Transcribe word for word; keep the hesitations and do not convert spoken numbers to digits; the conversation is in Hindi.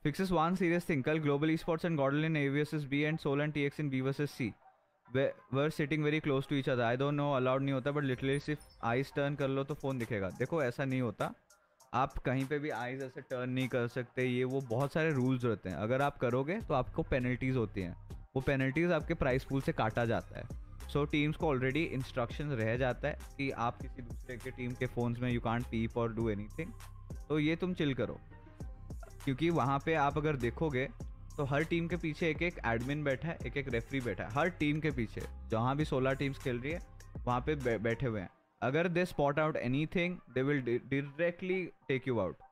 Fixes one serious thing. कल Global Esports and Godel in A versus B and Soul and T X in B versus C were sitting very close to each other. I don't know allowed नहीं होता, but literally सिर्फ eyes turn कर लो तो फ़ोन दिखेगा. देखो ऐसा नहीं होता, आप कहीं पे भी eyes ऐसे turn नहीं कर सकते. ये वो बहुत सारे rules होते हैं. अगर आप करोगे तो आपको penalties होती हैं. वो penalties आपके price pool से काटा जाता है. So teams को already instructions रह जाता है कि आप किसी दूसरे के टीम के फ़ोन्स में you can't peep or do anything. तो ये तुम चिल करो, क्योंकि वहाँ पे आप अगर देखोगे तो हर टीम के पीछे एक एक एडमिन बैठा है, एक एक रेफरी बैठा है. हर टीम के पीछे जहाँ भी सोलह टीम्स खेल रही है वहाँ पे बैठे हुए हैं. अगर they spot out anything they will directly take you out.